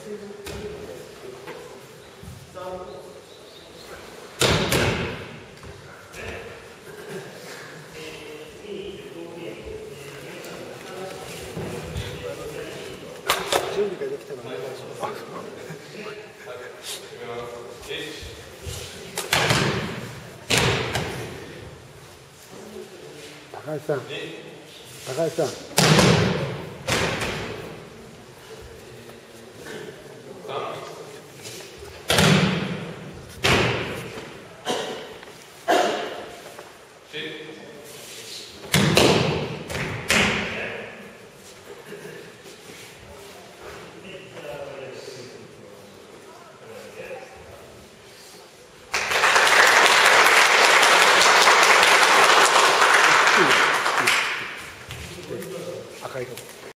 準備ができたらお願いします。高橋さん、高橋さん。